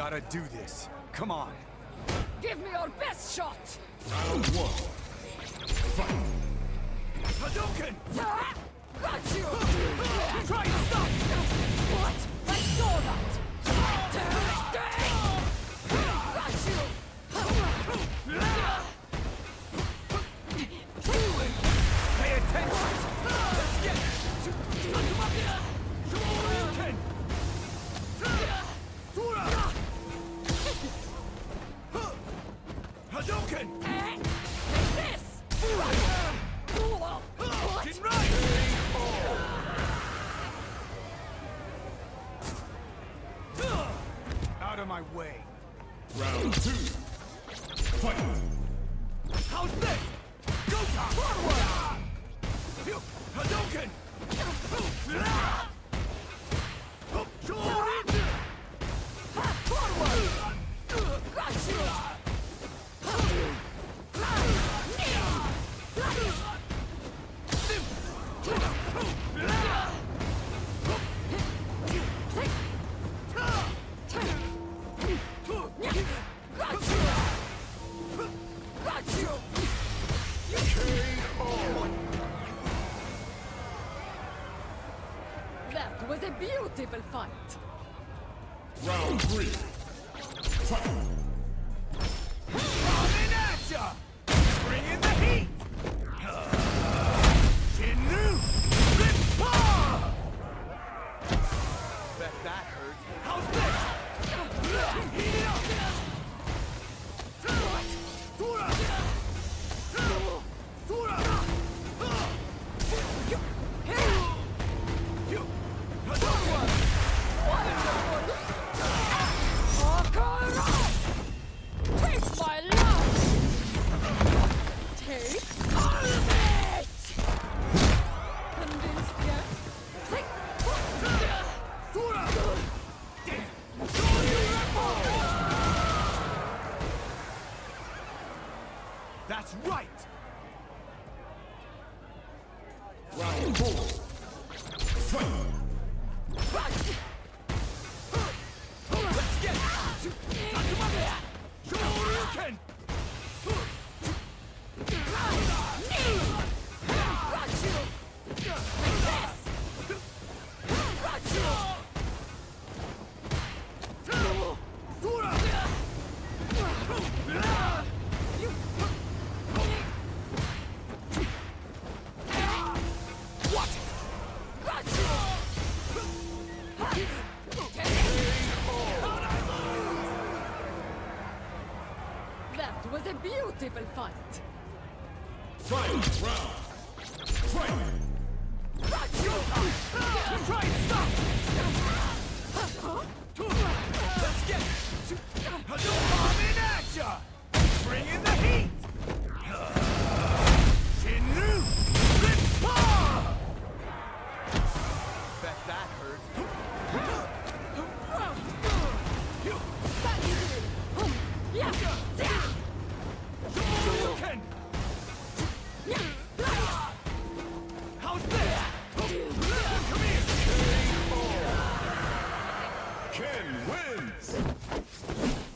gotta do this. Come on. Give me your best shot! Round one. Fight. Hadouken! Got you! Try and stop! What? I saw that! Got you! Pay attention! Let's get it! Shoryuken! Hadouken! Take this! What? Get right! Out of my way. Round two. Fight. How's this? Go time! Forward! Hadouken! Shoryuken! Forward! Got you! That was a beautiful fight. Round three. Fight. Coming at ya! Bring in the heat! Shinru! Rippa! Bet that hurts. How's this? Heat it up! What? Tora! Tora! Hadouken! Take my life! Take all of it! Convinced yet? Take... Tora! That's right! Round four. Fight. Let's get it! Tatsumaki! Shoryuken! Got you! Like this! Got you! Tora! What? Got you! That was a beautiful fight. Fight. Round. Fight. Got you! Try and stop! Let's get it! Hadouken at ya! Bring in the heat! Shinru! Rippa! Bet that hurts. Shoryuken! How's this? Come here! Ken wins.